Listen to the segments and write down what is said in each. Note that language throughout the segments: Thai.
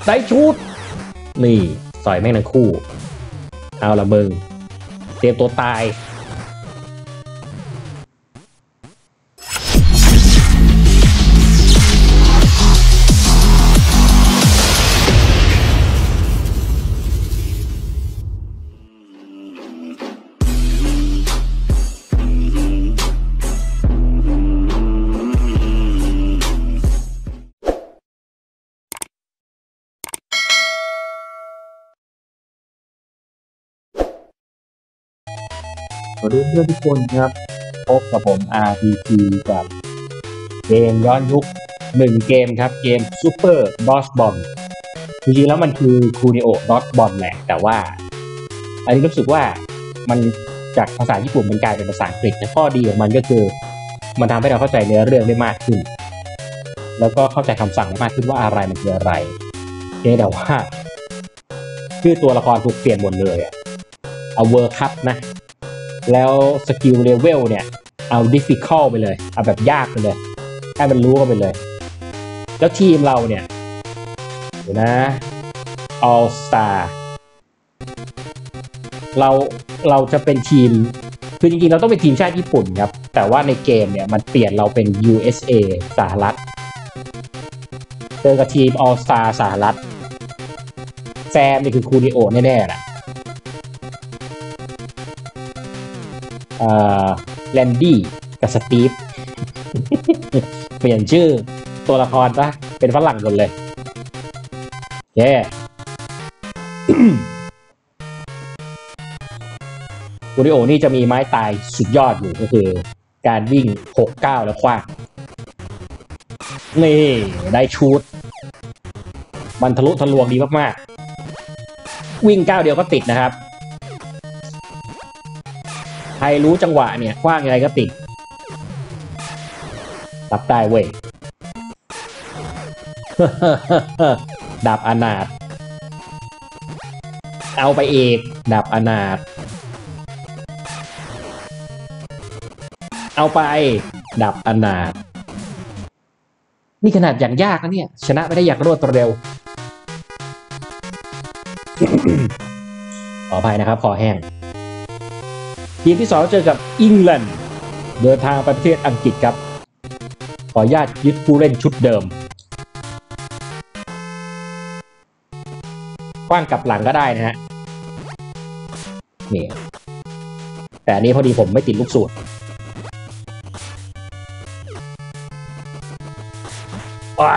ได้ชุดนี่สอยแม่งทั้งคู่เอาละมึงเตรียมตัวตายสวัสดีเพื่อนทุกคนครับพบกับผม RPG กับเกมย้อนยุค1เกมครับเกม Super Dodge Bomb จริงๆแล้วมันคือ Kunio Dodge Bomb แหละแต่ว่าอันนี้รู้สึกว่ามันจากภาษาญี่ปุ่นมันกลายเป็นภาษาอังกฤษแต่ข้อดีของมันก็คือมันทำให้เราเข้าใจเนื้อเรื่องได้มากขึ้นแล้วก็เข้าใจคำสั่งได้มากขึ้นว่าอะไรมันคืออะไรแต่ว่าชื่อตัวละครถูกเปลี่ยนหมดเลยเอาเวอร์คัพนะแล้วสกิลเลเวลเนี่ยเอา difficult ไปเลยเอาแบบยากไปเลยให้มันรู้กันไปเลยแล้วทีมเราเนี่ยเดี๋ยวนะ All Star เราจะเป็นทีมคือจริงๆเราต้องเป็นทีมชาติญี่ปุ่นครับแต่ว่าในเกมเนี่ยมันเปลี่ยนเราเป็น USA สหรัฐเจอกับทีม All Star สหรัฐแซมนี่คือคูนิโอแน่ๆแหละแลนดี้กับสตีฟ เปลี่ยนชื่อตัวละครซะเป็นฝรั่งหมดเลยเย้ คูริโอนี่จะมีไม้ตายสุดยอดอยู่ก็คือการวิ่ง6-9แล้วคว้างนี่ได้ชูดมันทะลุทะลวงดีมากๆวิ่งก้าวเดียวก็ติดนะครับใครรู้จังหวะเนี่ยคว้างยังไงก็ติดรับได้เว้ย ดาบอนาถเอาไปอีกดาบอนาถเอาไปดาบอนาถนี่ขนาดอย่างยากนะเนี่ยชนะไม่ได้อย่างรวดเร็ว ขออภัยนะครับคอแห้งทีมที่2เจอกับอังกฤษเดินทางไปประเทศอังกฤษครับขออนุญาตยึดผู้เล่นชุดเดิมคว้างกลับหลังก็ได้นะฮะนี่แต่อันนี้พอดีผมไม่ติดลูกสูตรว้า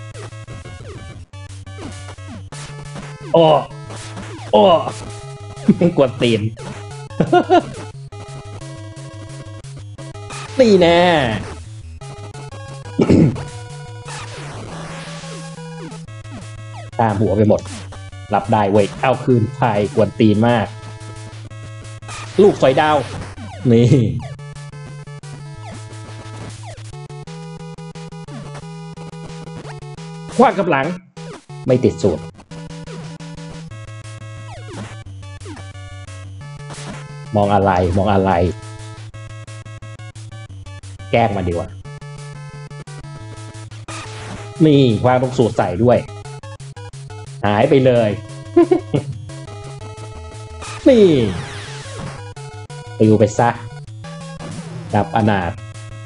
โอ้ไม่กวนตีน นี่แน่ ตามหัวไปหมดรับได้เว้ยเอาคืนไปกวนตีนมากลูกสอยดาวนี่คว้างกับหลังไม่ติดสูตรมองอะไรแกล้งมาดีกว่านี่คว้างลูกสูตรใส่ด้วยหายไปเลย นี่ปิวไปซะดับอนาถ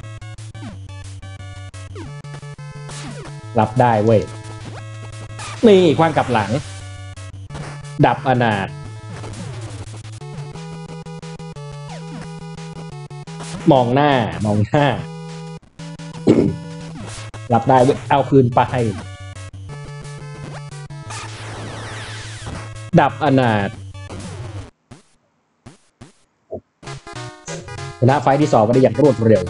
รับได้เว้ยนี่คว้างกลับหลังดับอนาถมองหน้า รับได้เว้ยเอาคืนไปดับอนาถชนะไฟที่2มาได้อย่างรวดเร็ว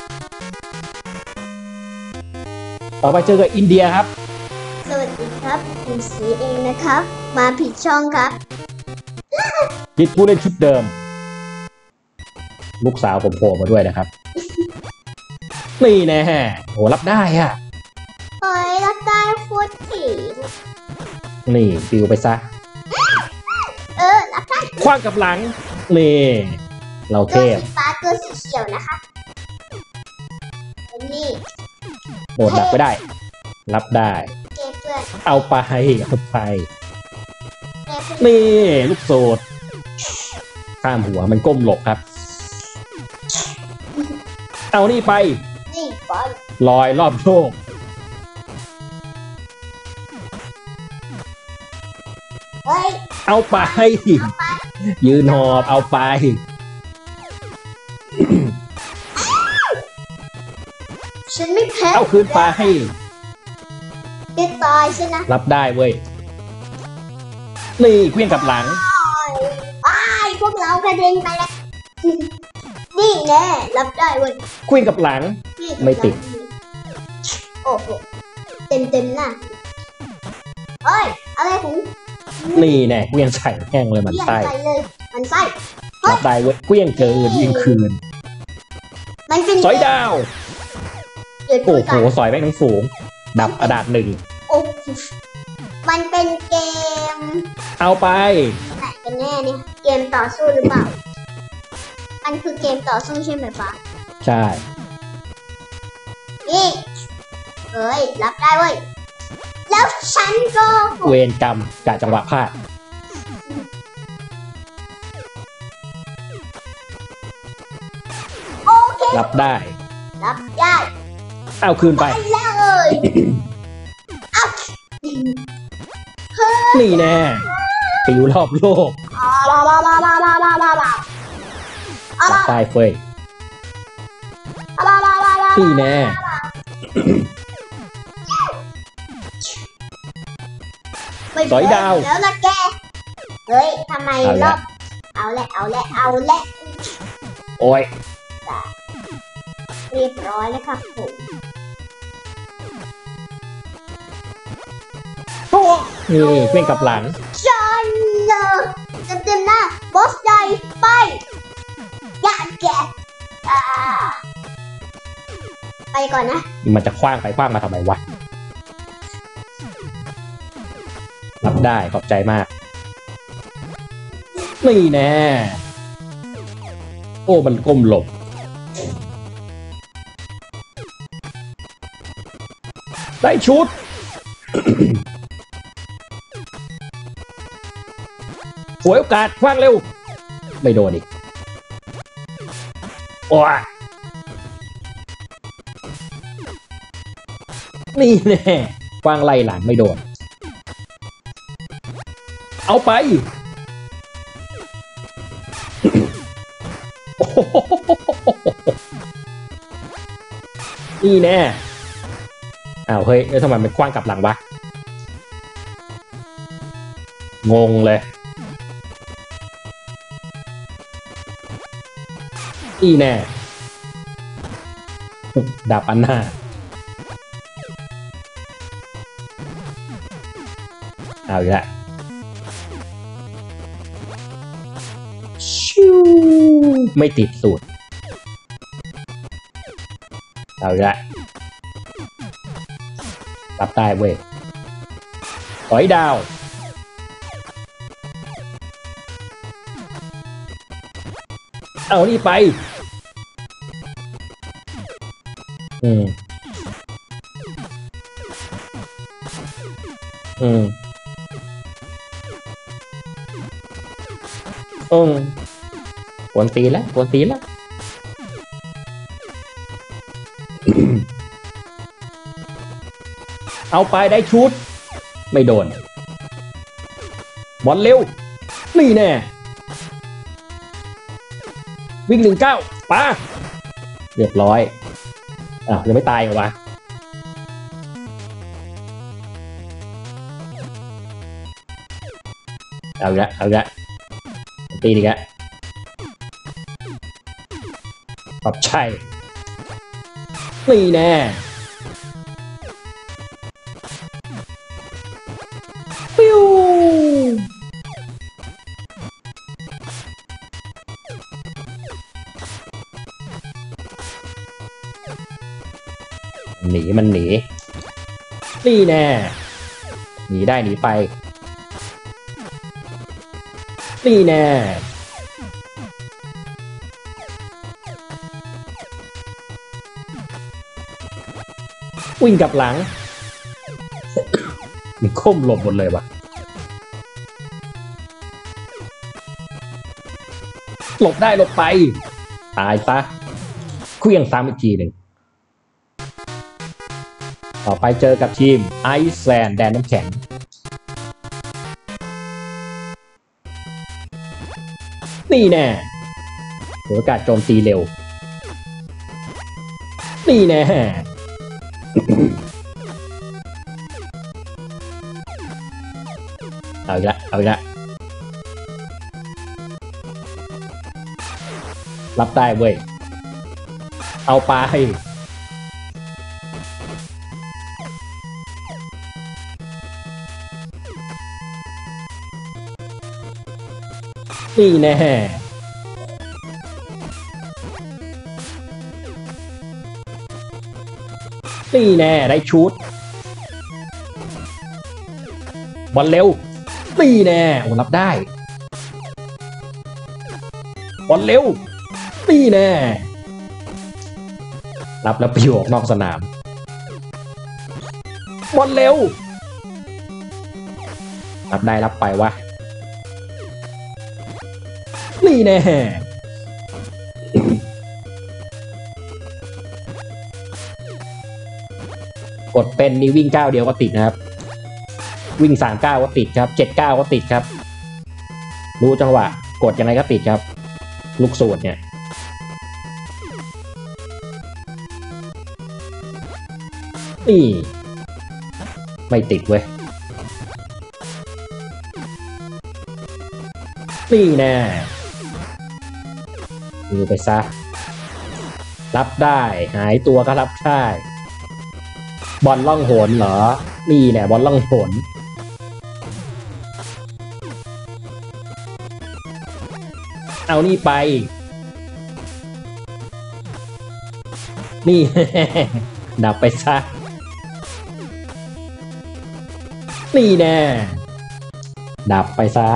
ต่อไปเจอกับอินเดียครับสวัสดีครับผมสีเองนะครับมาผิดช่องครับยึดผู้เล่นชุดเดิมลูกสาวผมโผล่มาด้วยนะครับ นี่แน่โหรับได้อ่ะเฮ้ยรับได้พูดถึงนี่ปิวไปซะรับได้คว้างกับหลังนี่เราเทพตัวสีฟ้าตัวสีเขียวนะคะนี่โดนดับไปได้รับได้เก็บตัวพื่อนเอาไปเอาไปเพื่อนนี่ลูกโสดข้ามหัวมันก้มหลบครับ เอานี่ไปนี่บอลลอยรอบโลกเฮ้ยเอาไป ยืนหอบเอาไปฉันไม่แพ้เอาคืนไปจะตายใช่นะรับได้เว้ย นี่เคลื่อนกลับหลังไอ้พวกเรากระเด็นไปแล้ว นี่แน่รับได้เว้ยเคลื่อนกลับหลังนี่ไม่ติดโอ้โหเต็มหน้าเฮ้ยอะไรของนี่แน่เคลื่อนใส่แห้งเลยมันเลี่ยนไส้ใส่เลยมันไส้รับได้เว้ยเคลื่อนเกินยิงคืนมันเป็นสอยดาวเดี๋ยวโอ้ดูโหก่อนสอยแม่งทั้งฝูง ดับอดาษหนึ่งโอ้โหมันเป็นเกมเอาไปไหนกันแน่เนี่ยเกมต่อสู้หรือเปล่ามันคือเกมต่อสู้ใช่ไหมฟ้าใช่นี่เฮ้ยรับได้เว้ยแล้วฉันก็เวรกรรมกะจังหวะพลาดโอเครับได้รับได้เอาคืนไปไปเลยอัพนี่แน่ปิวรอบโลกลาลาลาลาลาลาลาลารับได้เฟยลาลาลาลานี่แน่ สอยดาวแล้วนะแกเฮ้ยทำไมเอารละอบเอาแหละเอาแหละเอาแหละโอ้ยเรียบร้อยแล้วครับผมนี่เคลื่อนกลับหลังชันเลยเต็มๆหน้าบอสใหญ่ไปยาแกอ่าไปก่อนนะมันจะคว้างไปคว้างมาทำไมวะ รับได้ขอบใจมาก นี่แน่ โอ้มันก้มหลบ ได้ชุด หวยโอกาสคว้างเร็ว ไม่โดนอีก โอ้ยนี่แน่คว้างไล่หลังไม่โดน เอาไป โอ้โหนี่แน่อ้าวเฮ้ยแล้วทำไมมันคว้างกลับหลังวะ งงเลย นี่แน่ ดับอันหน้า เอาอีกแล้วชิวไม่ติดสูตร เอาอีกแล้วรับได้เว้ยถอยดาว เอานี่ไป อืม อืม กวนตีนแล้วกวนตีนแล้ว เอาไปได้ชุด ไม่โดน บอลเร็ว นี่แน่ วิ่ง19ป้าเรียบร้อยอ้าวยังไม่ตายเหรอวะ เอาอีกแล้วเอาอีกแล้วตีอีกแล้วปรับใช่นี่แน่ปิ้วหนีมันหนีนี่แน่หนีได้หนีไปนี่แน่วิ่งกลับหลังมันก้มหลบหมดเลยว่ะหลบได้หลบไปตายซะเคลื่องซ้ำอีกทีหนึ่งต่อไปเจอกับทีมไอซ์แลนด์แดนน้ำแข็งนี่แน่โอกาสโจมตีเร็วนี่แน่เอาอีกละเอาอีกละรับได้เว้ยเอาไปนี่แน่นี่แน่ได้ชุดบอลเร็วนี่แน่โอ้รับได้บอลเร็วนี่แน่รับแล้วไปออกนอกสนามบอลเร็วรับได้รับไปวะนี่แน่กดเป็นนี่วิ่ง9เดียวก็ติดนะครับวิ่ง3 9ก็ติดครับ7 9ก็ติดครับรู้จังหวะกดยังไงก็ติดครับลูกสูตรเนี่ยนี่ไม่ติดเว้ยนี่แน่ดูไปซะรับได้หายตัวก็รับได้บอลล่องหนเหรอนี่แน่บอลล่องหนเอานี่ไปนี่ ดับไปซะนี่แน่ดับไปซะ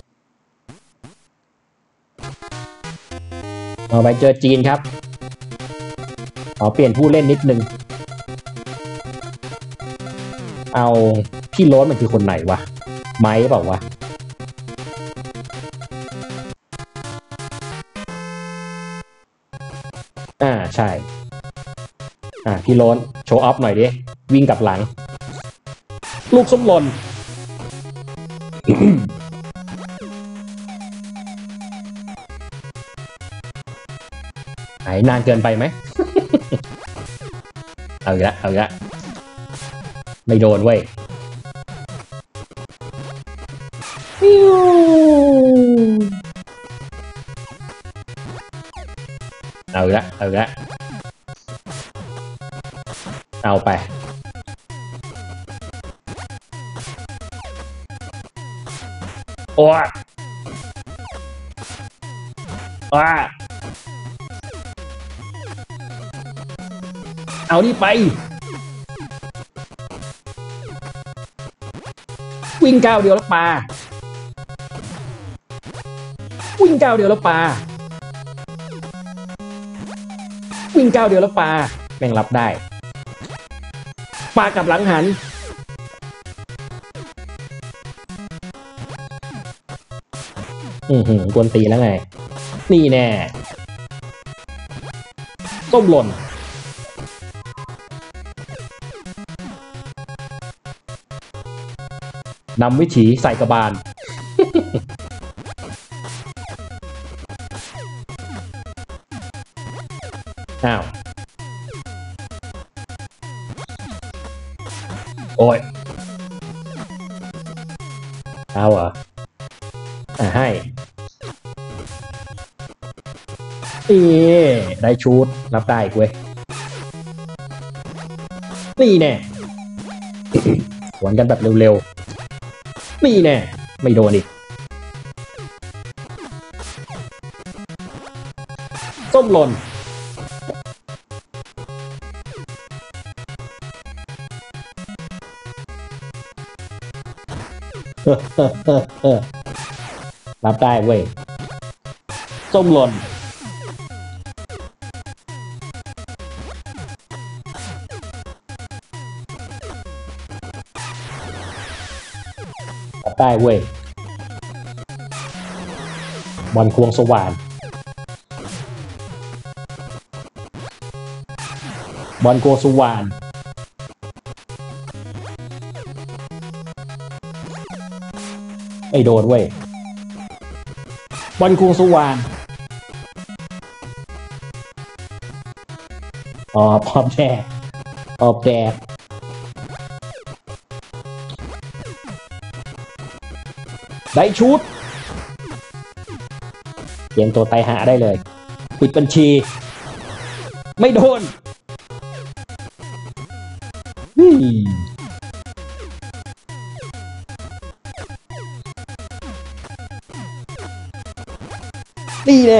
เอาไปเจอจีนครับขอเปลี่ยนผู้เล่นนิดนึงเอาพี่โรสมันคือคนไหนวะไม้เปล่าวะใช่พี่โรสโชว์ออฟหน่อยดิวิ่งกลับหลังลูกส้มหล่น หายนานเกินไปไหม เอาอีกละเอาอีกละไม่โดนเว้ยเอาอีกละเอาอีกละเอาไปโอ้ยเอานี่ไปวิ่ง9เดียวแล้วปาวิ่ง9เดียวแล้วปาวิ่ง9เดียวแล้วปาแม่งรับได้ปากับหลังหันกวนตีแล้วไงนี่แน่ต้มหล่นนำวิถีใส่กระบาล อ้าวโอ้ยเอาเหรอให้ได้ชุดรับได้เว้ยนี่แน่ หวนกันแบบเร็วๆนี่แน่ไม่โดนอีกส้มหล่น รับได้เว้ยส้มหล่นได้เว้ยบอลควงสว่านบอลควงสว่านไม่โดนเว้ยบอลควงสว่านพร้อมแดกออบแดกได้ชุดเปลี่ยนตัวไตหาได้เลยปิดบัญชีไม่โดนนี่แน่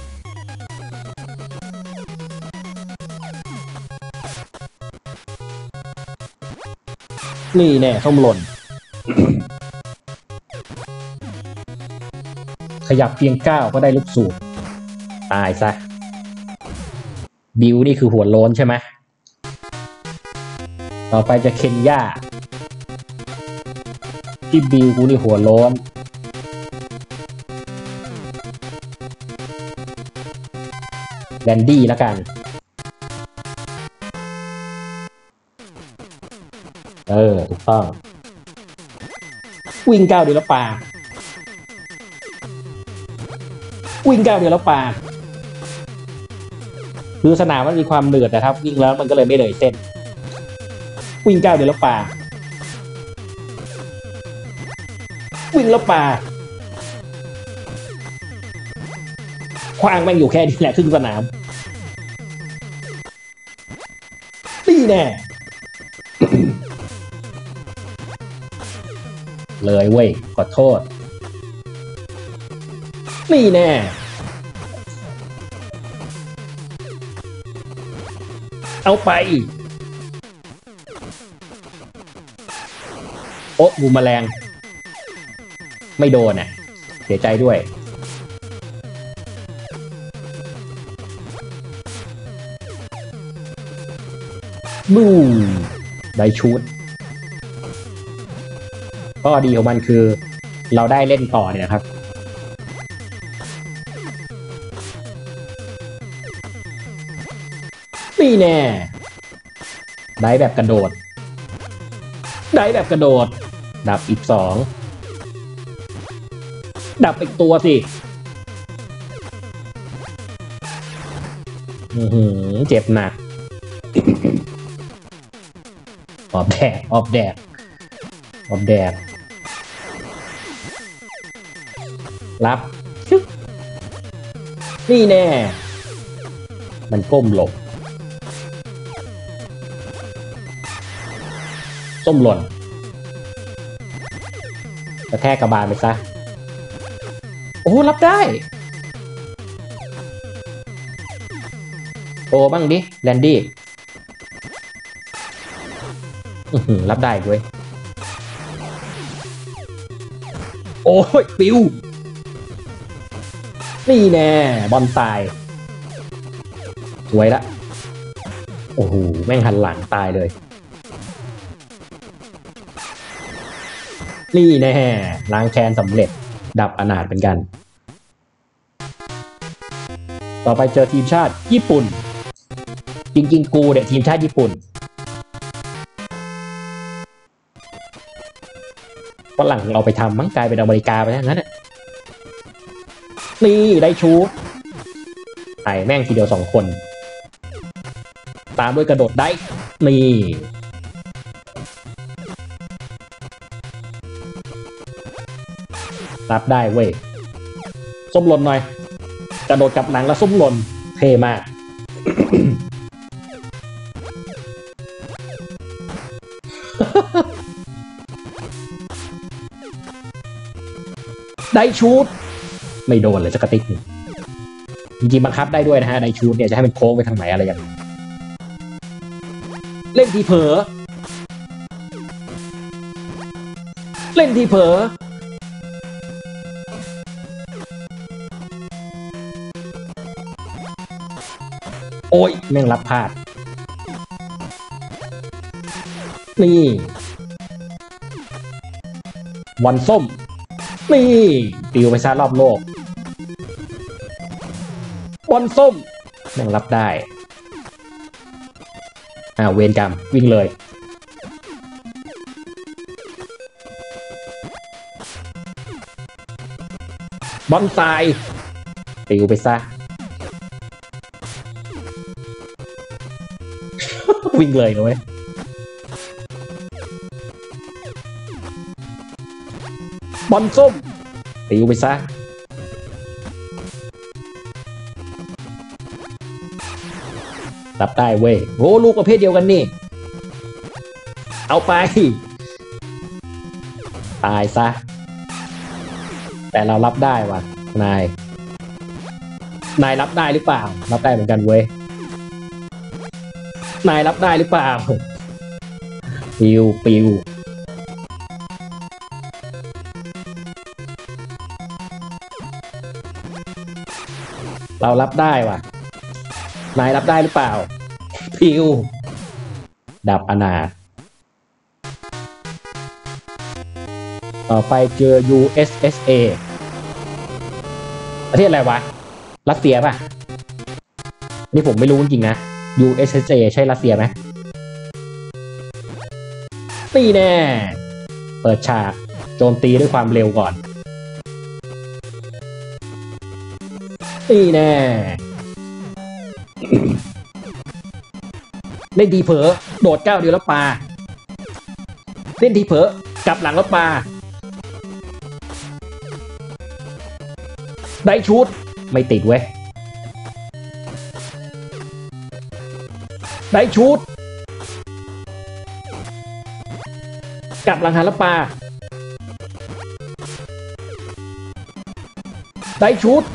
นี่แน่ส้มหล่น ขยับเพียงก้าวก็ได้ลูกสูบตายซะบิวนี่คือหัวโล้นใช่ไหมต่อไปจะเคนยาที่บิวกูนี่หัวโล้นแดนดี้แล้วกันถูกต้องวิ่งก้าวเดียวแล้วปาวิ่งก้าวเดียวแล้วปาคือสนามมันมีความเหนื่อยนะครับวิ่งแล้วมันก็เลยไม่เหนื่อยเส้นวิ่งก้าวเดียวแล้วปาวิ่งแล้วปาขว้างแม่งอยู่แค่นี้แหละครึ่งสนามนี่แน่ เลยเว้ยขอโทษนี่แน่เอาไปโอ๊ะบูมแมลงไม่โดนอ่ะเสียใจด้วยบูมได้ชุดก็ดีของมันคือเราได้เล่นต่อเนี่ยนะครับนี่แน่ได้แบบกระโดดได้แบบกระโดดดับอีก2ดับอีกตัวสิเจ็บหนัก ออบแดกออบแดกออบแดกรับชึกนี่แน่มันก้มหลบส้มหล่นกระแทกกระบาลไปซะโอ้รับได้โอ้บ้างดิแลนดี้รับได้ด้วยโอ้ยปิวนี่แน่บอลตายสวยละโอ้โหแม่งหันหลังตายเลยนี่แน่ล้างแค้นสำเร็จดับอนาถเป็นกันต่อไปเจอทีมชาติญี่ปุ่นจริงๆกูเนี่ยทีมชาติญี่ปุ่นฝรั่งเราไปทำมั้งกลายเป็นอเมริกาไปแล้วงั้นนี่ได้ชูไอ้แม่งทีเดียว2 คนตามด้วยกระโดดได้นี่รับได้เว้ยส้มหล่นหน่อยกระโดดกลับหลังแล้วส้มหล่นเท่มาก ได้ชูดไม่โดนเลยสักกระติกจริงๆบังคับได้ด้วยนะฮะได้ชูดเนี่ยจะให้มันโค้งไปทางไหนอะไรอย่างนี้เล่นทีเผลอเล่นทีเผลอโอ้ยแม่งรับพลาดนี่บอลส้มนี่ปิวไปซะรอบโลกบอลส้มยังรับได้เวรกรรมวิ่งเลยบอลทรายปิวไปซะ วิ่งเลยนะเว้ยบอลส้มปิวไปซะรับได้เว้ยโหลูกประเภทเดียวกันนี่เอาไปตายซะแต่เรารับได้ว่ะนายรับได้หรือเปล่ารับได้เหมือนกันเว้ยนายรับได้หรือเปล่าปิวเรารับได้ว่ะนายรับได้หรือเปล่าปิวดับอนาถต่อไปเจอ USSA ประเทศอะไรวะรัสเซียป่ะนี่ผมไม่รู้จริงๆนะ USSA ใช่รัสเซียไหมตีแน่เปิดฉากโจมตีด้วยความเร็วก่อนตีแน่ เล่นทีเผลอโดดก้าวเดียวแล้วปาเล่นทีเผลอกลับหลังแล้วปาได้ชุดไม่ติดเว้ยได้ชุดกลับหลังหันแล้วปาได้ชุด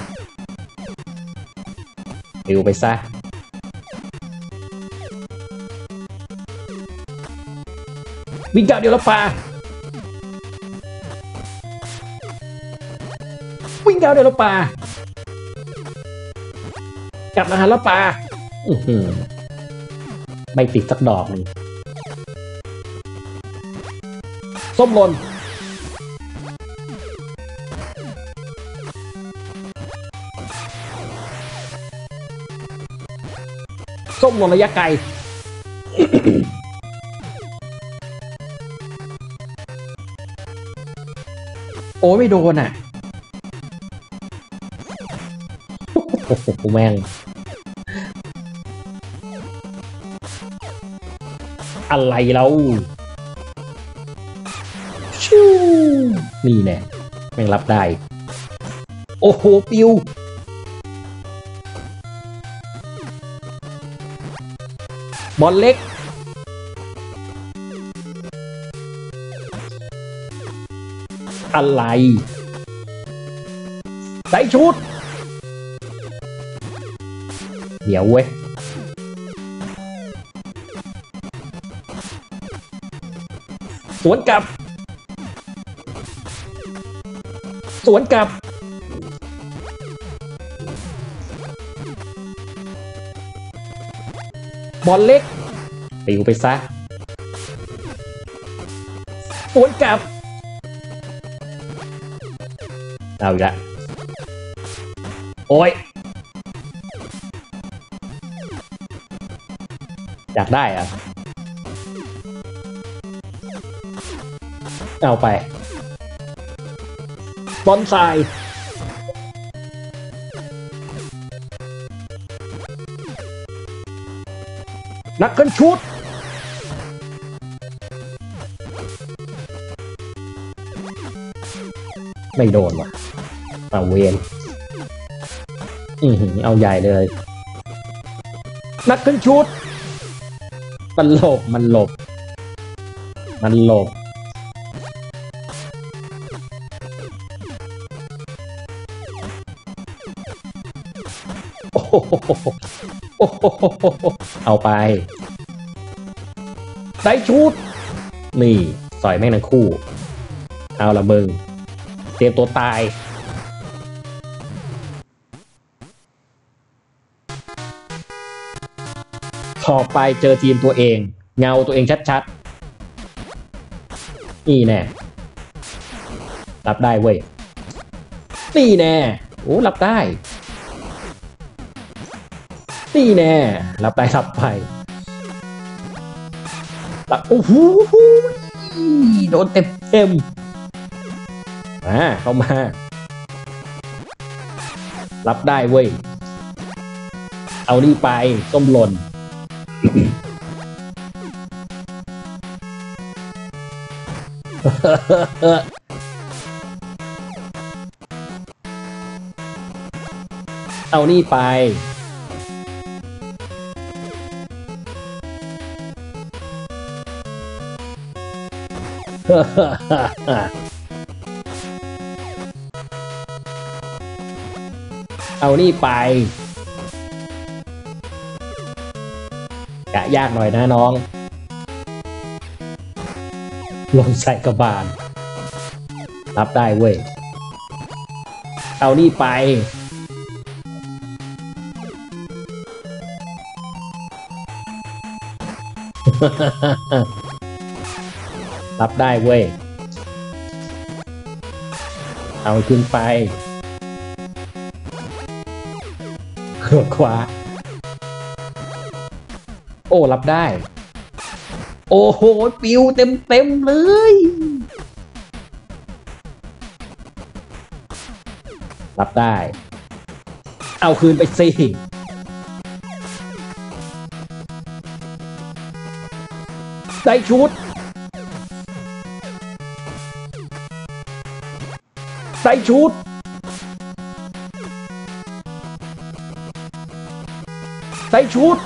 ปิวไปซะวิ่งก้าวเดียวแล้วปาวิ่งก้าวเดียวแล้วปากลับมาหันแล้วปาไม่ติดสักดอกนึงส้มหล่นส้มหล่นระยะไกล โอ้ไม่โดนอ่ะโอ้โหแม่งอะไรเราชิวนี่แน่แม่งรับได้โอ้โหปิวบอลเล็กอะไรใส่ชุดเดี๋ยวเว้ยสวนกลับบอลเล็กปิวไปซะสวนกลับเอาอีกละโอ้ยอยากได้อะเอาไปบอลทรายนักขึ้นชุดไม่โดนว่ะเอาเวนเอาใหญ่เลยนักขึ้นชุดมันหลบโอ้โหเอาไปได้ชุดนี่ต่อยแม่งทั้งคู่เอาละมึงเตรียมตัวตายต่อไปเจอทีมตัวเองเงาตัวเองชัดๆนี่แน่รับได้เว้ยนี่แน่โอ้รับได้นี่แน่รับได้รับไปรับโอ้โหโดนเต็มเข้ามารับได้เว้ยเอานี่ไปส้มหล่น เอานี่ไป เอานี่ไปกะยากหน่อยนะน้องลงใส่กระบาลรับได้เว้ยเอานี่ไป รับได้เว้ยเอาขึ้นไปขวาโอ้รับได้โอ้โหปิวเต็มเลยรับได้เอาคืนไปสิได้ชุดได้ชุดได้ชุด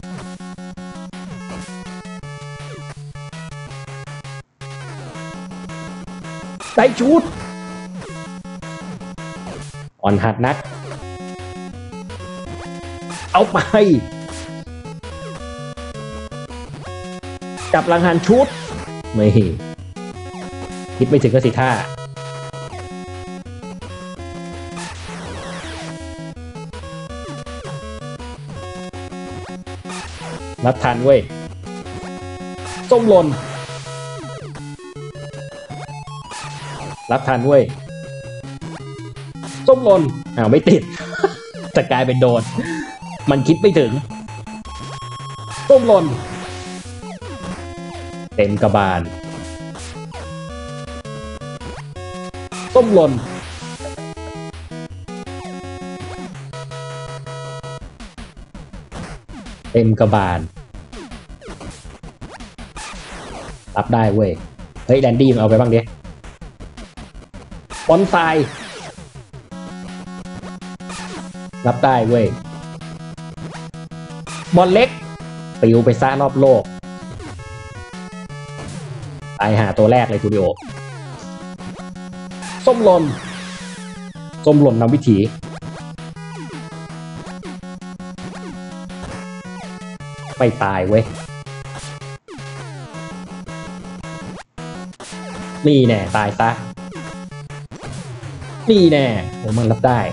ได้ชุดอ่อนหัดนักเอาไปจับหลังหันชุดไม่คิดไม่ถึงก็สิท่ารับทันเว้ยส้มหล่นรับทันเว้ยส้มหล่นไม่ติด จะกลายเป็นโดนมันคิดไม่ถึงส้มหล่นเต็มกระบาลส้มหล่นเต็มกระบาลรับได้เว้ยเฮ้ยแดนดี้มึงเอาไปบ้างดิบอนไซรับได้เว้ยบอลเล็กปิวไปซ่ารอบโลกตายหาตัวแรกเลยทูดิโอส้มหล่นนำวิถีไม่ตายเว้ยนี่แน่ตายซะนี่แน่ผมมันรับได้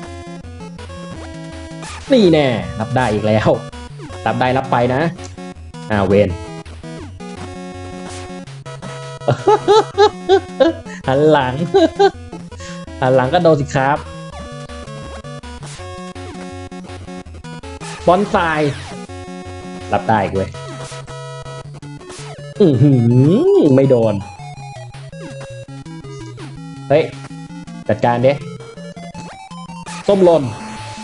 นี่แน่รับได้อีกแล้วรับได้รับไปนะเวน หันหลัง หันหลังก็โดนสิครับบอนไซรับได้เว้ยไม่โดนเฮ้ยจัดการดิส้มหล่น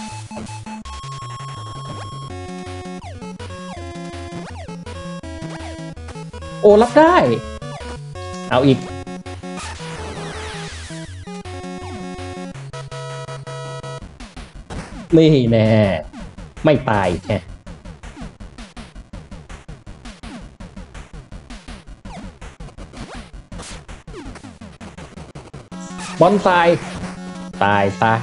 โอ้รับได้เอาอีกนี่แน่ไม่ตายแค่บอนไซตายซะ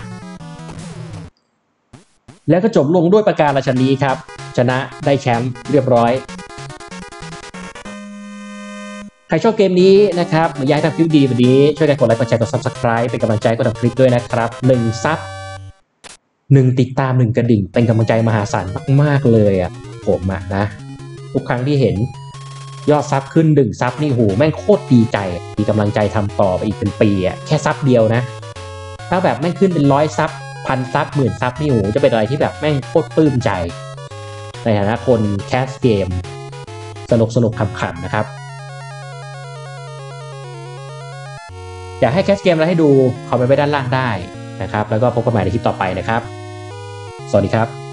แล้วก็จบลงด้วยประการราชนีครับชนะได้แชมป์เรียบร้อยใครชอบเกมนี้นะครับอยากให้ทำคลิปดีแบบนี้ช่วยกันกดไลค์กดแชร์กด Subscribe เป็นกำลังใจกดทำคลิปด้วยนะครับ1 ซับ 1 ติดตาม 1 กระดิ่งเป็นกำลังใจมหาศาลมากๆเลยผมนะทุกครั้งที่เห็นยอดซับขึ้น1ซับนี่โหแม่งโคตรดีใจมีกำลังใจทำต่อไปอีกเป็นปีอะแค่ซับเดียวนะถ้าแบบแม่งขึ้นเป็น100ซับ1,000ซับ10,000ซับนี่โหจะเป็นอะไรที่แบบแม่งโคตรปลื้มใจในฐานะคนแคสเกมสนุกขำๆนะครับอยากให้แคสเกมอะไรให้ดูคอมเมนต์ไว้ด้านล่างได้นะครับแล้วก็พบกันใหม่ในคลิปต่อไปนะครับสวัสดีครับ